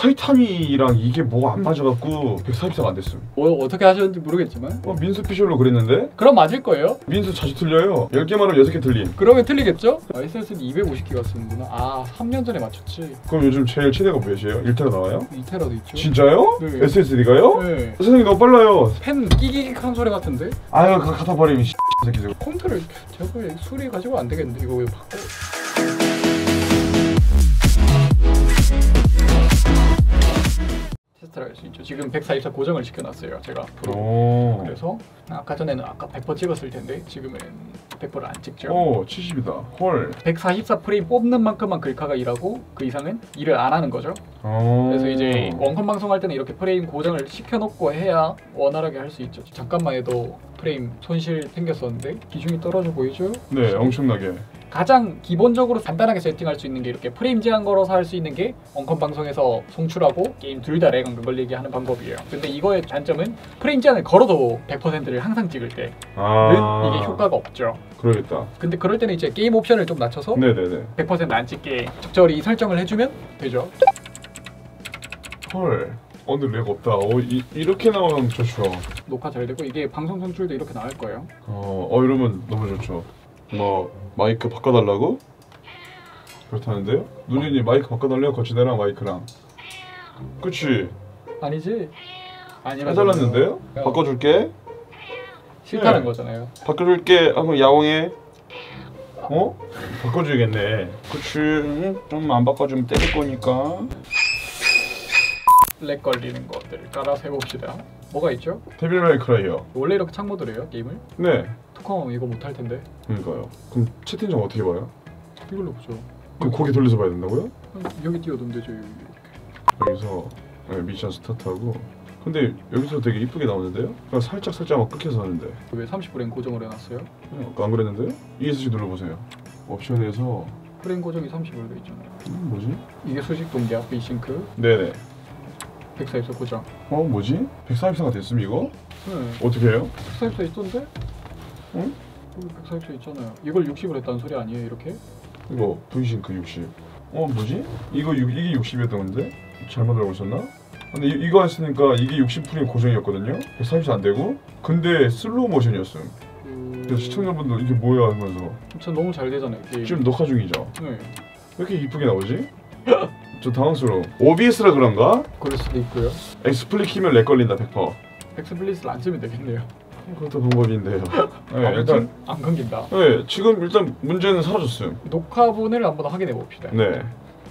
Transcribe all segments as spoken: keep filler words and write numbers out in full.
타이탄이랑 이게 뭐가 안 맞아갖고 백사십사가 안 됐음. 뭐 어떻게 하셨는지 모르겠지만 어, 민수 피셜로 그랬는데? 그럼 맞을 거예요. 민수 자주 틀려요. 열 개 말하면 여섯 개 틀림. 그러면 틀리겠죠? 아, 에스에스디 이백오십 기가 쓰는구나. 아, 삼 년 전에 맞췄지. 그럼 요즘 제일 최대가 몇이에요? 일 테라 나와요? 이 테라도 있죠. 진짜요? 네. 에스에스디가요? 네. 세상이 너무 빨라요. 펜 끼기기한 소리 같은데? 아유 그거 갖다 버리면 씨 새끼들. 컴퓨터를 저거 수리 가지고 안 되겠는데 이거 왜 바꿔? 테스트를 할 수 있죠. 지금 백사십사 고정을 시켜놨어요 제가 앞으로. 오. 그래서 아까 전에는 아까 백 퍼센트 찍었을 텐데 지금은 백 퍼센트를 안 찍죠. 오 칠십이다. 헐. 백사십사 프레임 뽑는 만큼만 글카가 일하고 그 이상은 일을 안 하는 거죠. 오. 그래서 이제 원컴 방송할 때는 이렇게 프레임 고정을 시켜놓고 해야 원활하게 할 수 있죠. 잠깐만 해도 프레임 손실 생겼었는데 기준이 떨어져 보이죠? 네 엄청나게. 가장 기본적으로 간단하게 세팅할 수 있는 게 이렇게 프레임 제한 걸어서 할 수 있는 게 원컴 방송에서 송출하고 게임 둘 다 렉 안 걸리게 하는 방법이에요. 근데 이거의 단점은 프레임 제한을 걸어도 백 퍼센트를 항상 찍을 때는 아... 이게 효과가 없죠. 그러겠다. 근데 그럴 때는 이제 게임 옵션을 좀 낮춰서 네네네. 백 퍼센트 안 찍게 적절히 설정을 해주면 되죠. 헐. 어 근데 렉 없다. 어, 이, 이렇게 나오면 좋죠. 녹화 잘 되고 이게 방송 송출도 이렇게 나올 거예요. 어, 어 이러면 너무 좋죠. 뭐 마이크 바꿔달라고? 그렇다는데요? 누님이 마이크 바꿔달래요? 거치대랑 마이크랑. 그치? 아니지? 아니라 해달랐는데요? 바꿔줄게. 싫다는 네. 거잖아요. 바꿔줄게 하면 야옹해. 어? 바꿔줘야겠네. 그치? 응? 좀 안 바꿔주면 때릴 거니까. 렉 걸리는 것들을 깔아서 해봅시다. 뭐가 있죠? 데빌 메이 크라이요. 원래 이렇게 창모드를 해요 게임을? 네. 투컴 이거 못할 텐데. 그러니까요. 그럼 채팅창 어떻게 봐요? 이걸로 보죠. 그럼 거기 돌려서 봐야 된다고요? 여기 띄워두면 되죠. 여기 이렇게. 여기서 네, 미션 스타트하고. 근데 여기서 되게 이쁘게 나오는데요? 그냥 살짝 살짝만 끊겨서 하는데. 왜 삼십 프레임 고정을 해놨어요? 아까 안 그랬는데요? 이에스씨 눌러보세요. 옵션에서 프레임 고정이 삼십으로 돼 있잖아요. 음, 뭐지? 이게 수직 동기압 V싱크. 네네. 백사십사 고정. 어 뭐지? 백사십사가 됐음 이거? 네. 어떻게 해요? 백사십사 있던데? 응? 여기 백사십사 있잖아요. 이걸 육십으로 했다는 소리 아니에요 이렇게? 이거 V싱크 육십. 어 뭐지? 이거 육, 이게 육십이었던 건데? 잘못 알고 있었나? 근데 이, 이거 했으니까 이게 육십 프레임 고정이었거든요? 백사십사 안 되고? 근데 슬로우 모션이었음. 음... 그래서 시청자분들 이게 뭐야 하면서 진짜 너무 잘 되잖아요 게임. 지금 녹화 중이죠? 네. 왜 이렇게 이쁘게 나오지? 저 당황스러워. 오비에스라 그런가? 그럴 수도 있고요. 엑스플릿 키면 렉 걸린다 백 퍼센트. 엑스플릿을 안 쓰면 되겠네요. 그것도 방법인데요. 네, 아무튼 일단 안 끊긴다. 네, 지금 일단 문제는 사라졌음. 녹화본을 한번 확인해 봅시다. 네.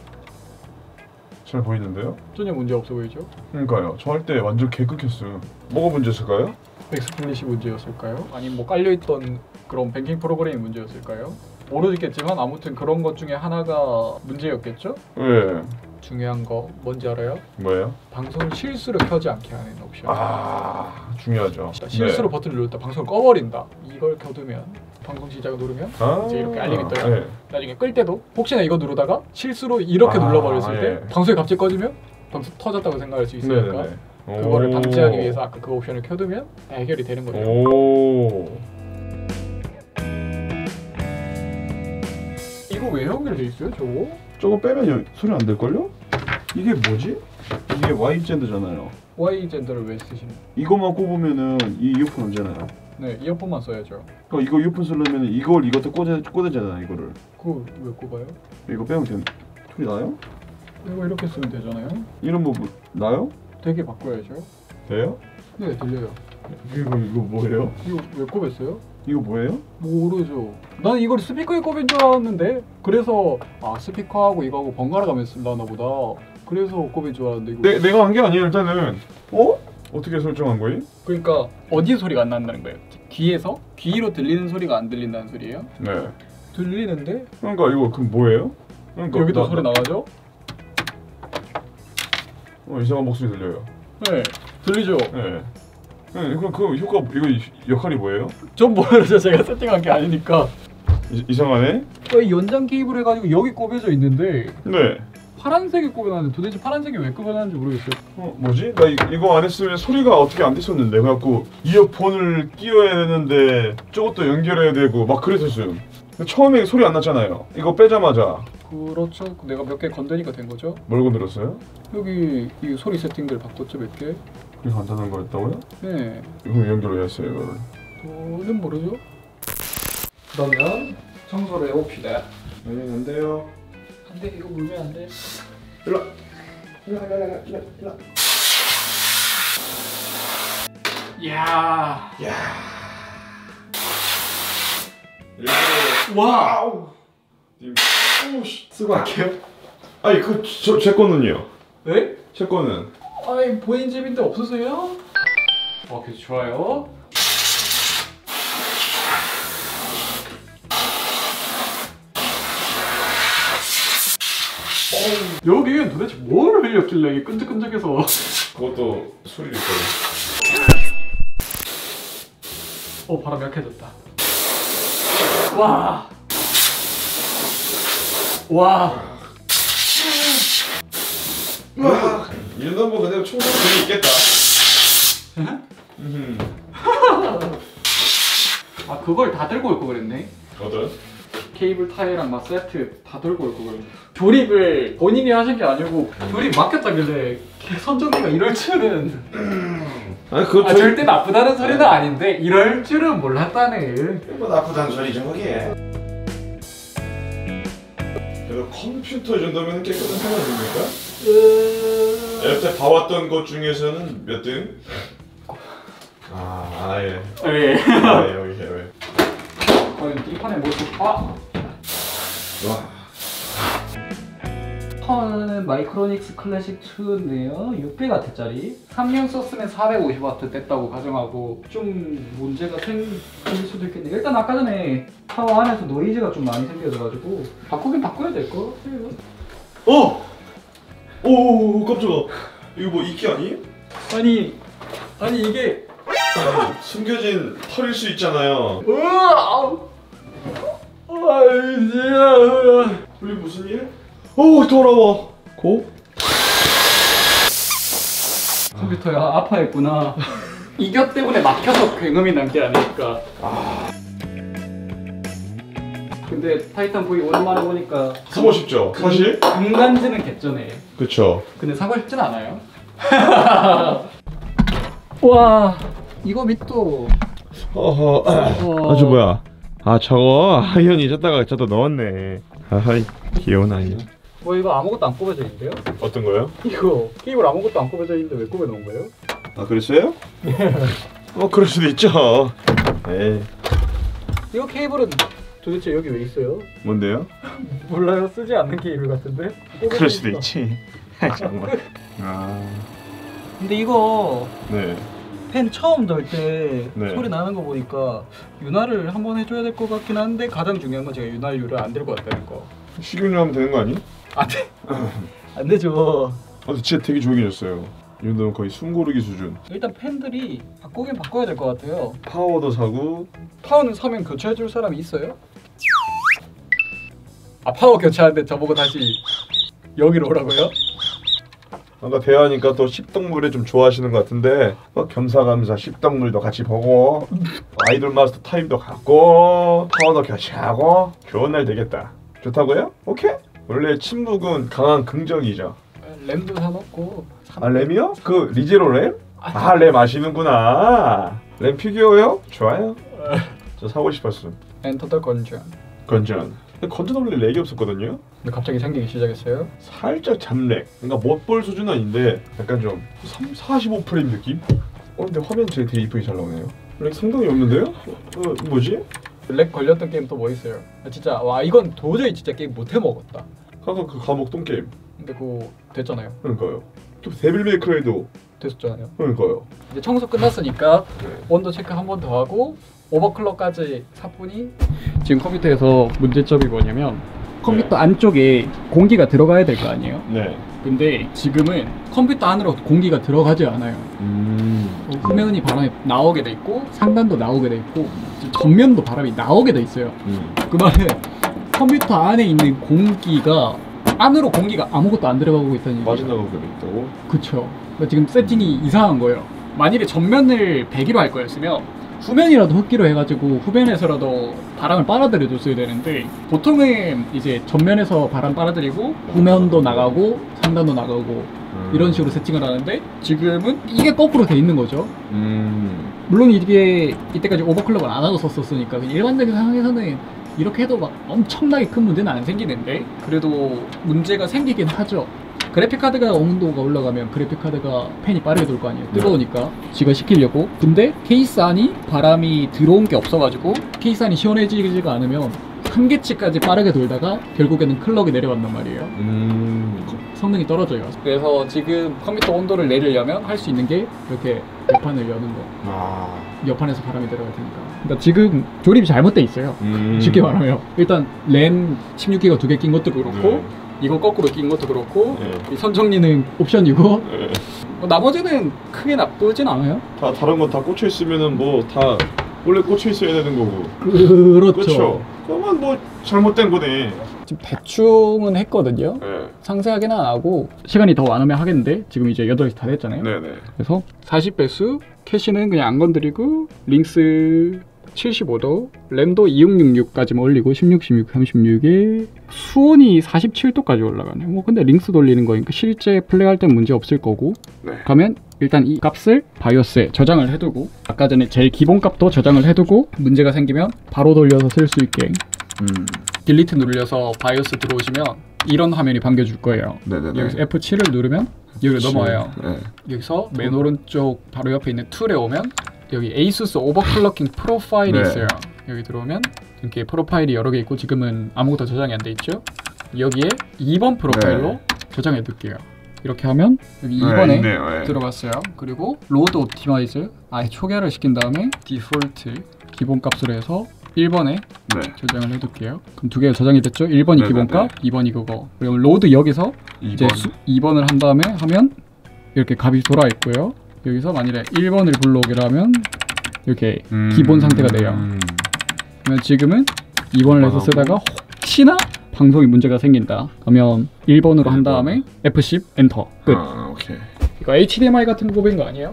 잘 보이는데요? 전혀 문제 없어 보이죠? 그러니까요. 저 할 때 완전 개 끊겼어요. 뭐가 문제였을까요? 엑스플릿이 문제였을까요? 아니면 뭐 깔려있던 그런 뱅킹 프로그램이 문제였을까요? 모르겠지만 아무튼 그런 것 중에 하나가 문제였겠죠? 네. 중요한 거 뭔지 알아요? 뭐예요? 방송을 실수로 켜지 않게 하는 옵션. 아 중요하죠. 실수로 네. 버튼을 눌렀다 방송을 꺼버린다. 이걸 켜두면 방송 시작을 누르면 아 이제 이렇게 알림이 떠요. 네. 나중에 끌 때도 혹시나 이거 누르다가 실수로 이렇게 아, 눌러버렸을 때 예. 방송이 갑자기 꺼지면 방송 터졌다고 생각할 수 있으니까 네네네. 그거를 오. 방지하기 위해서 아까 그 옵션을 켜두면 해결이 되는 거죠. 오. 이거 왜 연결돼 있어요 저거? 저거 빼면 소리 안 될걸요? 이게 뭐지? 이게 Y 젠드잖아요. Y 젠더를 왜 쓰시는? 이것만 꼽으면은 이 이어폰 오잖아요. 네 이어폰만 써야죠. 그럼 이거 이어폰 쓰려면 이걸 이것도 꽂아 꽂아잖아요 이거를. 그거 왜 꼽아요? 이거 빼면 되는 소리 나요? 이거 이렇게 쓰면 되잖아요. 이런 뭐, 뭐 나요? 되게 바꿔야죠. 돼요? 네 들려요. 이거 이거 뭐예요? 이거 왜 꼽았어요? 이거 뭐예요? 모르죠. 난 이걸 스피커에 꼽은 줄 알았는데 그래서 아 스피커하고 이거하고 번갈아 가면서 쓴다나 보다. 그래서 꼽은 줄 알았는데 이거. 내, 내가 한 게 아니에요 일단은. 어? 어떻게 설정한 거임? 그러니까 어디 소리가 안 난다는 거예요? 귀에서? 귀로 들리는 소리가 안 들린다는 소리예요? 네. 들리는데? 그러니까 이거 그럼 뭐예요? 그러니까 여기도 나, 소리 나, 나가죠? 어 이상한 목소리 들려요. 네 들리죠? 네. 네 그럼 그 효과 이거 역할이 뭐예요? 전 모르죠. 제가 세팅한 게 아니니까. 이, 이상하네? 이 연장 케이블 해가지고 여기 꼽여져 있는데 네. 파란색이 꼽여놨는데 도대체 파란색이 왜 꼽여놨는지 모르겠어요. 어 뭐지? 나 이, 이거 안 했으면 소리가 어떻게 안 됐었는데 그래갖고 이어폰을 끼워야 되는데 저것도 연결해야 되고 막 그랬었어요. 처음에 소리 안 났잖아요. 이거 빼자마자 그렇죠. 내가 몇 개 건드니까 된 거죠. 뭘 건드렸어요? 여기 이 소리 세팅들 바꿨죠 몇 개. 그게 간단한 거였다고요? 네. 이거 연결 왜 했어요 이거를? 저는 모르죠. 그러면 청소를 해봅시다. 아니 안 돼요. 안돼 이거 물면 안 돼. 일로 일로 일로 일로 일로 일로. 이야. 야. 와. 오씨 쓰고 할게요. 아니 그저제 거는요? 네? 제 거는 아이 본인 집인데 없으세요? 어, 오케이 좋아요. 여기엔 도대체 뭘 흘렸길래 이게 끈적끈적해서. 그것도 소리를 있거든. 어 바람 약해졌다. 와. 와. 와. 이 정도면 뭐 그대로 청소도 재미있겠다. 음. 아 그걸 다 들고 올 거 그랬네. 어떤? 케이블 타이랑 막 세트 다 들고 올 거 그랬네. 조립을 본인이 하신 게 아니고 조립 맡겼다길래 선정기가 이럴 줄은. 아니 그거 아 절대 나쁘다는 소리는 아닌데 이럴 줄은 몰랐다네. 뭐 나쁘다는 소리죠 그게. 그래도 컴퓨터 정도면 깨끗한 상황입니까? 으... 여태 봐왔던 것 중에서는 몇 등? 아, 아 예. 예. 아, 예, 여기 예. 과연 뒷판에 모습. 아. 와. 턴은 마이크로닉스 클래식 이인데요. 육백 와트짜리. 삼 년 썼으면 사백오십 와트 뗐다고 가정하고 좀 문제가 생길 수도 있겠네. 일단 아까 전에 파워 안에서 노이즈가 좀 많이 생겨져가지고 바꾸긴 바꿔야 될 거 같아요. 어! 오, 깜짝아. 이거 뭐 이끼 아니에요? 아니, 아니 이게 아니, 숨겨진 털일 수 있잖아요. 으아! 아이지야. 우리 무슨 일? 오, 더러워. 고? 컴퓨터야 아파했구나. 이것 때문에 막혀서 굉음이 난 게 아닐까. 아. 근데 타이탄 브이 오랜만에 보니까 사고 싶죠? 사실? 금간지는 개쩌네. 그쵸. 근데 사고 싶진 않아요. 와 이거 밑도. 어허. 어... 아, 저 뭐야? 아, 저거 하현이 쳤다가 저도 넣었네. 아하이, 귀여운 아이. 뭐 이거 아무것도 안 꼽아져 있는데요? 어떤 거요? 이거 케이블 아무것도 안 꼽아져 있는데 왜 꼽아 놓은 거예요? 아, 그랬어요? 어, 그럴 수도 있죠. 에이. 이거 케이블은 도대체 여기 왜 있어요? 뭔데요? 몰라요. 쓰지 않는 케이블 같은데? 그럴 수도 있지. 정말. 아. 근데 이거 네. 팬 처음 덜 때 네. 소리 나는 거 보니까 윤활을 한번 해줘야 될 것 같긴 한데 가장 중요한 건 제가 윤활유를 안 들고 왔다는 거. 식용유 하면 되는 거 아니? 안 돼. 안 되죠. 아, 근데 진짜 되게 조용해졌어요. 이 정도면 거의 숨 고르기 수준. 일단 팬들이 바꾸긴 바꿔야 될 것 같아요. 파워도 사고. 파워는 사면 교체해줄 사람이 있어요? 아 파워 교체하는데 저보고 다시 여기로 오라고요? 아까 대화하니까 또 십덕물에 좀 좋아하시는 것 같은데 어, 겸사겸사 십덕물도 같이 보고 아이돌 마스터 타임도 갖고 파워도 교체하고 좋은 날 되겠다. 좋다고요? 오케이. 원래 침묵은 강한 긍정이죠. 램도 사놓고. 아 램이요? 그 리제로 램? 아 램 아시는구나. 램 피규어요? 좋아요. 저 사고 싶었음. 엔터 더 건전. 건전. 근데 건전 원래 렉이 없었거든요. 근데 갑자기 생기기 시작했어요? 살짝 잠렉. 그러니까 못 볼 수준은 아닌데 약간 좀 삼, 사십오 프레임 느낌? 어 근데 화면 되게, 되게 이쁘게 잘 나오네요. 렉 상당히 없는데요? 어 뭐지? 렉 걸렸던 게임 또 뭐 있어요? 아, 진짜 와 이건 도저히 진짜 게임 못 해먹었다. 아까 그 감옥 똥 게임. 근데 그거 됐잖아요. 그러니까요. 또 데빌 메이크라이도 됐었잖아요. 그러니까요. 이제 청소 끝났으니까 네. 온도 체크 한 번 더 하고 오버클럭까지 사뿐히. 지금 컴퓨터에서 문제점이 뭐냐면 컴퓨터 안쪽에 공기가 들어가야 될 거 아니에요? 네. 근데 지금은 컴퓨터 안으로 공기가 들어가지 않아요. 음. 후면이 바람이 나오게 돼 있고 상단도 나오게 돼 있고 전면도 바람이 나오게 돼 있어요. 음. 그 말은 컴퓨터 안에 있는 공기가 안으로 공기가 아무것도 안 들어가고 있다는 얘기죠. 빠져나가고 있다고? 그쵸. 그러니까 지금 세팅이 이상한 거예요. 만일에 전면을 백으로 할 거였으면 후면이라도 흡기로 해가지고 후면에서라도 바람을 빨아들여줬어야 되는데 보통은 이제 전면에서 바람 빨아들이고 후면도 나가고 상단도 나가고 음. 이런 식으로 세팅을 하는데 지금은 이게 거꾸로 돼 있는 거죠. 음. 물론 이게 이때까지 오버클럭을 안 하고 썼었으니까 일반적인 상황에서는 이렇게 해도 막 엄청나게 큰 문제는 안 생기는데 그래도 문제가 생기긴 하죠. 그래픽카드가 온도가 올라가면 그래픽카드가 팬이 빠르게 돌 거 아니에요. 뜨거우니까 지가 식히려고. 근데 케이스 안이 바람이 들어온 게 없어가지고 케이스 안이 시원해지지가 않으면 한계치까지 빠르게 돌다가 결국에는 클럭이 내려간단 말이에요. 음. 성능이 떨어져요. 그래서 지금 컴퓨터 온도를 내리려면 할 수 있는 게 이렇게 옆판을 여는 거. 아. 옆판에서 바람이 들어갈 테니까. 그러니까 지금 조립이 잘못돼 있어요. 음. 쉽게 말하면 일단 램 십육 기가 두 개 낀 것도 그렇고 네. 이거 거꾸로 낀 것도 그렇고 네. 이 선정리는 옵션이고 네. 뭐 나머지는 크게 나쁘진 않아요. 다 다른 건 다 꽂혀 있으면은 뭐 다 원래 꽂혀 있어야 되는 거고. 그렇죠. 그렇죠. 그러면 뭐 잘못된 거네. 지금 대충은 했거든요. 네. 상세하게는 안 하고 시간이 더 많으면 하겠는데 지금 이제 여덟 시 다 됐잖아요. 네네. 그래서 사십 배수, 캐시는 그냥 안 건드리고 링스 칠십오 도, 램도 이육육육까지만 올리고 십육, 십육, 삼십육에 수온이 사십칠 도까지 올라가네. 뭐 근데 링스 돌리는 거니까 실제 플레이할 땐 문제 없을 거고. 네. 그러면 일단 이 값을 바이오스에 저장을 해두고 아까 전에 제일 기본 값도 저장을 해두고 문제가 생기면 바로 돌려서 쓸 수 있게 음. 딜리트 누르셔서 바이오스 들어오시면 이런 화면이 반겨줄 거예요. 네네네. 여기서 에프 칠을 누르면 여기로 넘어와요. 네. 여기서 맨 오른쪽 바로 옆에 있는 툴에 오면 여기 에이수스 오버클럭킹 프로파일이 네. 있어요. 여기 들어오면 이렇게 프로파일이 여러 개 있고 지금은 아무것도 저장이 안 돼 있죠. 여기에 이 번 프로파일로 네. 저장해 둘게요. 이렇게 하면 여기 이 네, 번에 있네요. 네. 들어갔어요. 그리고 로드 옵티마이즈 아예 초기화를 시킨 다음에 디폴트 기본 값으로 해서 일 번에 네. 저장을 해둘게요. 그럼 두 개가 저장이 됐죠? 일 번이 네네네. 기본값, 이 번이 그거. 그러면 로드 여기서 이 이제 번. 수, 이 번을 한 다음에 하면 이렇게 값이 돌아 있고요. 여기서 만일에 일 번을 불러오기로 하면 이렇게 음. 기본 상태가 돼요. 음. 그러면 지금은 이 번을 해서 쓰다가 혹시나 방송이 문제가 생긴다. 그러면 일 번으로 한 다음에 에프 십 엔터 끝. 아, 오케이. 이거 에이치디엠아이 같은 거 꼽은 거 아니에요?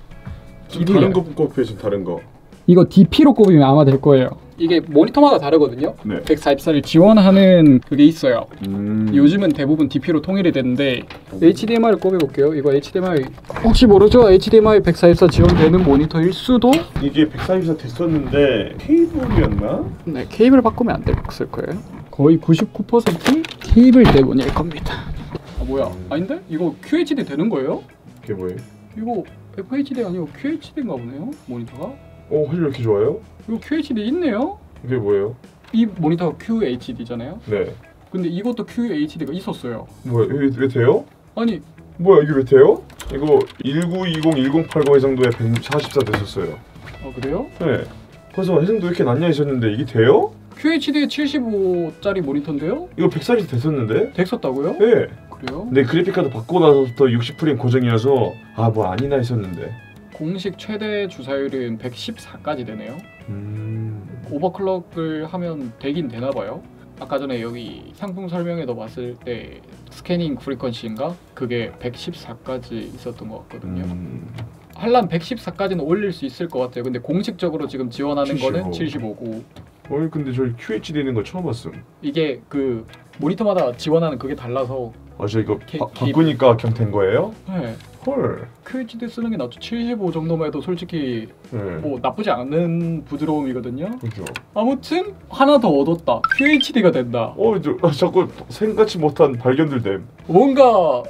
좀 다른 거 꼽혀 지금 다른 거. 이거 디피로 꼽으면 아마 될 거예요. 이게 모니터마다 다르거든요. 네. 백사십사를 지원하는 그게 있어요. 음. 요즘은 대부분 디피로 통일이 되는데 에이치디엠아이를 꼽아볼게요. 이거 에이치디엠아이 혹시 모르죠? 에이치디엠아이 백사십사 지원되는 모니터일 수도? 이게 백사십사 됐었는데 케이블이었나? 네, 케이블 바꾸면 안 됐을 거예요. 거의 구십구 퍼센트 케이블 때문일 겁니다. 아 뭐야? 아닌데? 이거 큐에이치디 되는 거예요? 그게 뭐예요? 이거 에프에이치디 아니고 큐에이치디인가 보네요. 모니터가? 어, 화질 왜 이렇게 좋아요? 이거 큐에이치디 있네요. 이게 뭐예요? 이 모니터가 큐에이치디잖아요. 네. 근데 이것도 큐에이치디가 있었어요. 뭐야? 왜, 왜 돼요? 아니 뭐야 이게 왜 돼요? 이거 일구이공 일공팔공 해상도에 백사십사 됐었어요. 아 그래요? 네. 그래서 해상도 이렇게 낮냐 했었는데 이게 돼요? 큐에이치디 칠십오짜리 모니터인데요? 이거 백사십사 됐었는데? 됐었다고요? 네. 그래요? 근데 그래픽카드 바꾸고 나서부터 육십 프레임 고정이어서 아 뭐 아니나 했었는데. 공식 최대 주사율은 백십사까지 되네요. 음. 오버클럭을 하면 되긴 되나 봐요. 아까 전에 여기 상품 설명에도 봤을 때 스캐닝 프리퀀시인가? 그게 백십사까지 있었던 것 같거든요. 음. 한란 백십사까지는 올릴 수 있을 것 같아요. 근데 공식적으로 지금 지원하는 칠십오. 거는 칠십오고 어이 근데 저 큐에이치디 있는 거 처음 봤음. 이게 그 모니터마다 지원하는 그게 달라서 아 저 이거 개- 바, 개- 바꾸니까 그냥 된 거예요? 네. 헐. 큐에이치디 쓰는 게 낫죠. 칠십오 정도만 해도 솔직히 네. 뭐 나쁘지 않은 부드러움이거든요. 그죠. 아무튼 하나 더 얻었다. 큐에이치디가 된다. 어, 저, 아, 자꾸 생각지 못한 발견들 됨. 뭔가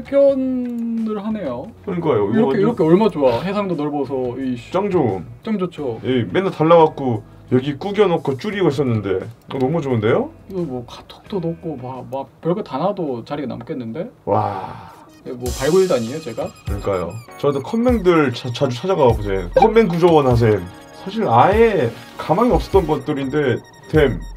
발견을 하네요. 그러니까요. 이거 이렇게 완전 이렇게 얼마 좋아. 해상도 넓어서 이씨 짱 좋음. 짱 좋죠. 예, 맨날 달라갖고 여기 구겨놓고 줄이고 있었는데 어, 너무 좋은데요? 이거 뭐 카톡도 넣고 막, 막 별거 다 놔도 자리가 남겠는데? 와. 이거 뭐 발굴단이에요 제가? 그러니까요. 저도 컴맹들 자, 자주 찾아가 보세요. 컴맹 구조원 하셈. 사실 아예 가망이 없었던 것들인데 됨.